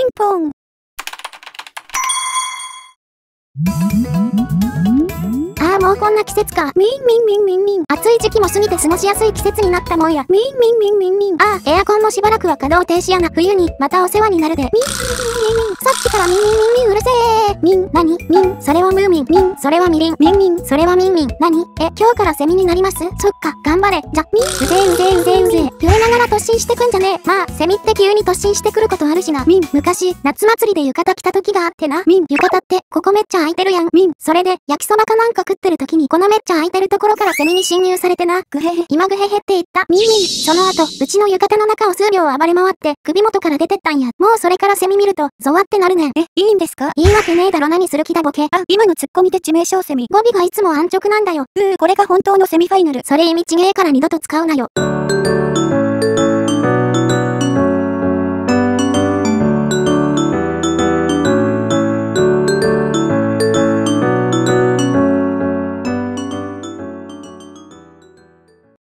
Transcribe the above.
ンポン。ああ、もうこんな季節か。ミンミンミンミンミン。暑い時期も過ぎて過ごしやすい季節になったもんや。ミンミンミンミンミン。ああ、エアコンもしばらくは稼働停止やな。冬にまたお世話になるで。ミンミンミンミンミン。さっきからミンミンミンミンうるせえ。ミン、なにミン、それはムーミン。ミン、それはみりん。ミンミン、それはミンミン。なに今日からセミになります？そっか、頑張れ。じゃ、ミン。うぜえうぜえうぜえうぜえ。揺れながら突進してくんじゃねえ。まあ、セミって急に突進してくることあるしな。ミン、昔、夏祭りで浴衣着た時があってな。ミン、浴衣ってここめっちゃ空いてるやん。ミン、それで焼きそばかなんか食ってる時にこのめっちゃ空いてるところからセミに侵入されてな。グヘヘ。今グヘヘって言った。ミンミン。その後、うちの浴衣の中を数秒暴れ回って首元から出てったんや。もうそれからセミ見ると、ゾワってなるねん。 いいんですか？ いいわけねえだろ、何する気だボケ。 あ、今のツッコミで致命傷セミ。 語尾がいつも安直なんだよ。 これが本当のセミファイナル。 それ意味ちげえから二度と使うなよ。